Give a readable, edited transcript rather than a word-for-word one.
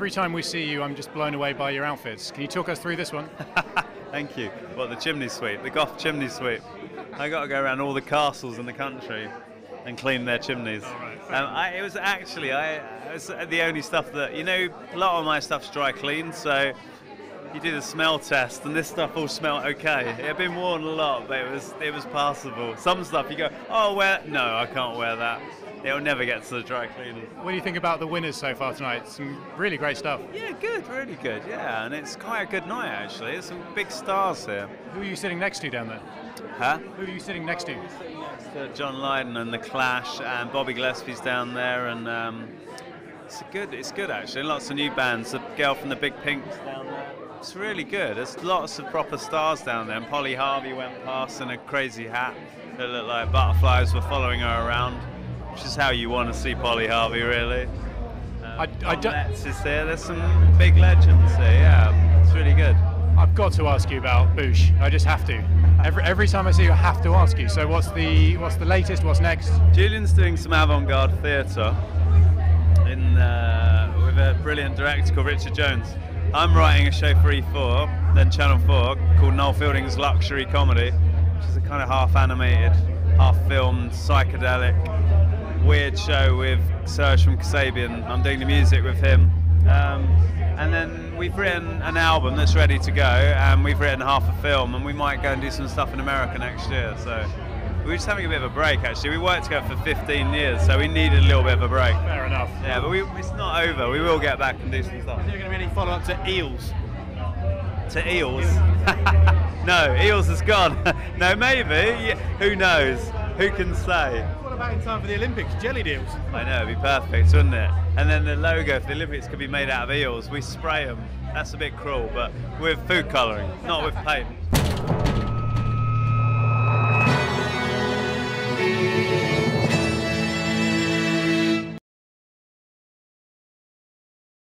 every time we see you, I'm just blown away by your outfits. Can you talk us through this one? Thank you. What, the chimney sweep, the Goth chimney sweep. I got to go around all the castles in the country and clean their chimneys. It was actually, it was the only stuff that, you know, a lot of my stuff's dry clean, so you do the smell test, and this stuff all smelled okay. It had been worn a lot, but it was passable. Some stuff you go, oh, no, I can't wear that. It'll never get to the dry cleaners. What do you think about the winners so far tonight? Some really great stuff. Yeah, good, really good, yeah, and it's quite a good night actually. There's some big stars here. Who are you sitting next to down there? Huh? Who are you sitting next to? John Lydon and The Clash, and Bobby Gillespie's down there, and it's good actually. Lots of new bands. The girl from the Big Pinks down there. It's really good. There's lots of proper stars down there. And Polly Harvey went past in a crazy hat that looked like butterflies were following her around, which is how you want to see Polly Harvey, really. I don't. Letts is there. There's some big legends here. Yeah, it's really good. I've got to ask you about Boosh. I just have to. Every time I see you, I have to ask you. So what's the latest? What's next? Julian's doing some avant-garde theatre with a brilliant director called Richard Jones. I'm writing a show for E4, then Channel 4, called Noel Fielding's Luxury Comedy, which is a kind of half-animated, half-filmed, psychedelic, weird show with Serge from Kasabian. I'm doing the music with him. And then we've written an album that's ready to go, and we've written half a film, and we might go and do some stuff in America next year. So we're just having a bit of a break, actually. We worked together for 15 years, so we needed a little bit of a break. Fair enough. Yeah, but it's not over. We will get back and do some stuff. Is there going to be any follow-up to Eels? To Eels? No, Eels is gone. No, maybe. Yeah, who knows? Who can say? What about in time for the Olympics? Jellied eels? I know, it'd be perfect, wouldn't it? And then the logo for the Olympics could be made out of eels. We spray them. That's a bit cruel, but with food colouring, not with paint.